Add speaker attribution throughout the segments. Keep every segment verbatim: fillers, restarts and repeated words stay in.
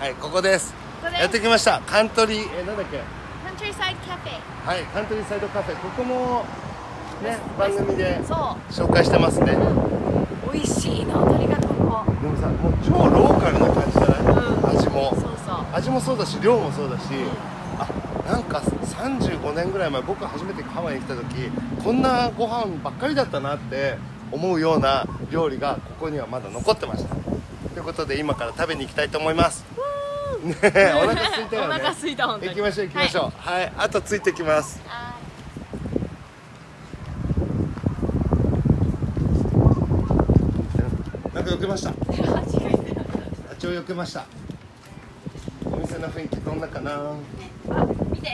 Speaker 1: はい、ここです。
Speaker 2: ここです。
Speaker 1: やってきました。カントリー、え、なんだっけ。
Speaker 2: カントリーサイドカフェ。
Speaker 1: はい、カントリーサイドカフェ。ここも。ね、番組で
Speaker 2: そう
Speaker 1: 紹介してますね。
Speaker 2: 美味しいの、とにかくここ。
Speaker 1: でもさ、もう超ローカルな感じじゃない、うん、味も。
Speaker 2: そうそう。
Speaker 1: 味もそうだし、量もそうだし。あ、なんかさんじゅうごねんぐらい前、僕が初めてハワイに来た時、こんなご飯ばっかりだったなって思うような料理がここにはまだ残ってました。ということで今から食べに行きたいと思います。ね、お腹空いたよね。
Speaker 2: お腹空いた、本当に。行
Speaker 1: きましょう行きましょう。はい、はい、あとついてきます。なんか避けました。あっちを避けました。お店の雰囲気どんなかな。あ、
Speaker 2: 見て。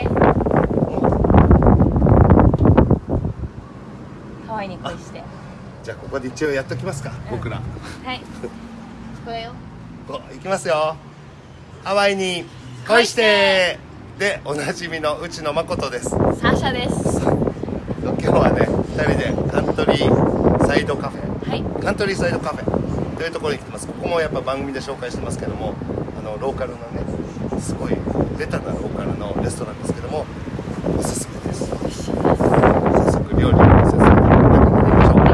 Speaker 2: ハワイに恋して。
Speaker 1: じゃあここで一応やっときますか、うん、僕ら。
Speaker 2: はい。これよ。
Speaker 1: 行きますよ。ハワイに恋してでおなじみの内野誠です。
Speaker 2: サーシャです。
Speaker 1: 今日はね、ふたりでカントリーサイドカフェ、はい、カントリーサイドカフェというところに来てます。ここもやっぱ番組で紹介してますけども、あのローカルのね、すごいベタなローカルのレストランですけども、おすすめです。早速料理を見せていただきましょう。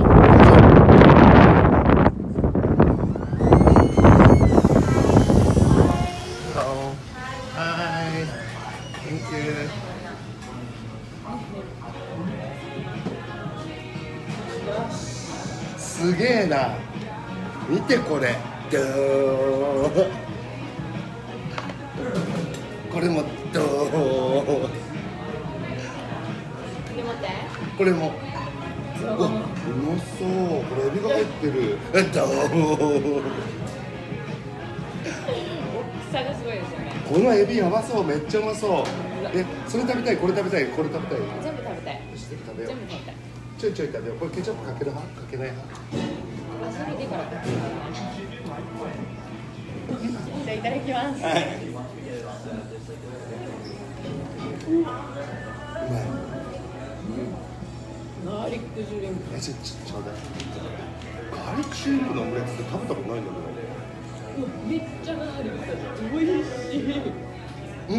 Speaker 1: すげえな、見てこれ。ドーこれもドーこれもうわ、うまそう。これエビが入ってる。ドー
Speaker 2: 大きさがすごいですよね。
Speaker 1: このエビやばそう、めっちゃうまそう。え、それ食べたい、これ食べたい、これ食べたい。
Speaker 2: 全部食べたい。
Speaker 1: 食べよう。
Speaker 2: 全部食べたい。
Speaker 1: ちょいちょい食べよう。これケチャップかける派、かけない派。
Speaker 2: 味見てからかける。じゃあいただきます。はい。うまい。ガーリックシュリンプ。
Speaker 1: え、ちょ、ちょ、ちょうだい。ガーリックシュリンプのオムレツって食べたことないんだ
Speaker 2: けど。めっちゃガーリック。美味しい。
Speaker 1: うん。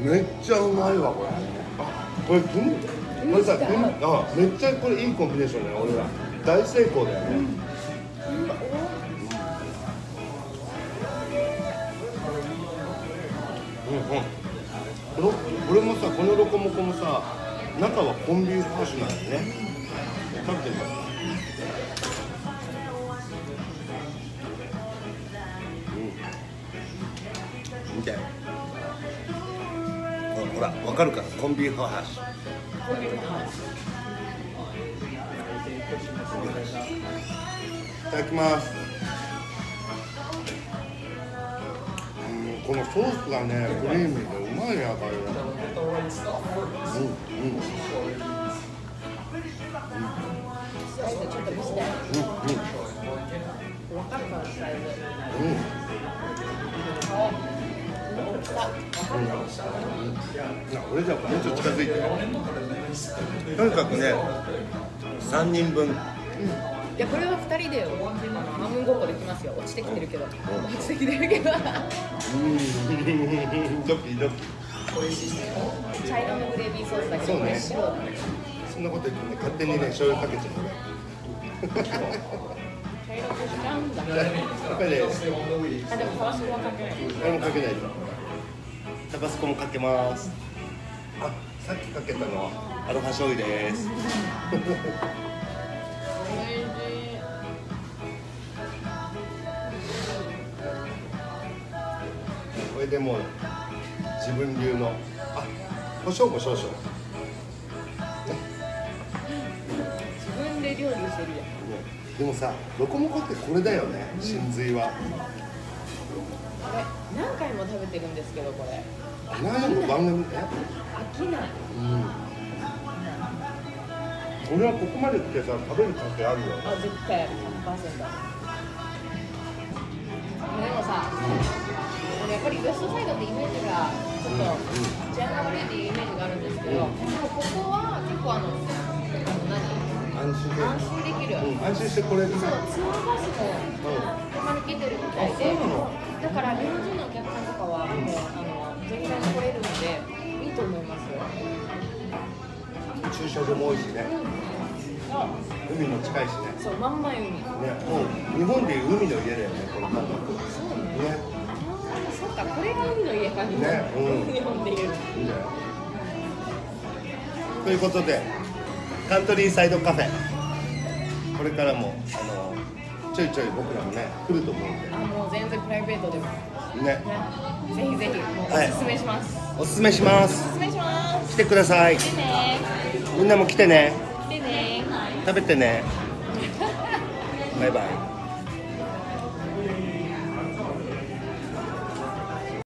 Speaker 1: めっちゃうまいわ、これ。あ、これ、くん。これさ、くん、あ、めっちゃこれいいコンビネーションだよ、俺ら。大成功だよね。うん。うんうん、このこれもさ、このロコモコもさ、中はコンビーフハッシュなんだよね。食べてみますか。うん、見て、ほら、わかるかな、コンビーフハッシュ。コンビーフハッシュ。いただきます。このソースがね、クリーミーでうまいね、これ。うん、うん。
Speaker 2: サイズちょっと見せて。うん、うん。わかるかな、サイズ。うん。大きさ。うん。
Speaker 1: いや、俺じゃ、もうちょっと近づいて。とにかくね、三人分。うん。
Speaker 2: いや、これは二人で半分ごっこできますよ。落ちてきてるけど、落ちてきてるけど。うん 、
Speaker 1: ドキドキ。
Speaker 2: 茶色のグレービーソースだけど、これ白だね。
Speaker 1: そんなこと言ってね、勝手にね、醤油かけちゃう。
Speaker 2: 茶色くしちゃうんだ。
Speaker 1: やっぱりね。
Speaker 2: あ、でもタバスコはかけない。
Speaker 1: あれもかけないと。タバスコもかけます。あ、さっきかけたのはアロハ醤油です。これでもう自分流の、あ、胡椒も少々。
Speaker 2: 自分で料理してるやん。
Speaker 1: でもさ、ロコモコってこれだよね、真髄は。
Speaker 2: これ何回も食べてるんですけど、これ。
Speaker 1: 何回も番組で。
Speaker 2: 飽きない。うん。
Speaker 1: 俺はここまで来てさ、食べる価値あるよ。
Speaker 2: あ、絶対ある。ひゃくパーセント。でもさ。やっぱりウエストサイドってイメージがちょっと治安が悪いっていうイメージがあるんですけど、でもここは結構あの何安心安心できる、うん、安心してこれそうツアーバスもたまに来てるみたいで、 だから日本人のお客さんとかはもうあの全然来れるのでいいと思いますよ。
Speaker 1: 駐車場も多いしね、海も近いしね。
Speaker 2: そう、真ん前海。ね、
Speaker 1: もう日本でいう海の家だよね、この感覚。
Speaker 2: そうね。
Speaker 1: ね。
Speaker 2: そっか、これが海の家か。ね、うん。日本でいう。いいんだよ。
Speaker 1: ということで、カントリーサイドカフェ。これからもあのちょいちょい僕らもね来ると思うんで。
Speaker 2: あ、もう全然プライベートでも。
Speaker 1: ね。ね、
Speaker 2: ぜひぜひもうおすすめします。
Speaker 1: はい、おすすめします。
Speaker 2: おすすめします。
Speaker 1: 来てください。
Speaker 2: 来てね。
Speaker 1: みんなも来てね。
Speaker 2: 来てね。
Speaker 1: 食べてね。バイバイ。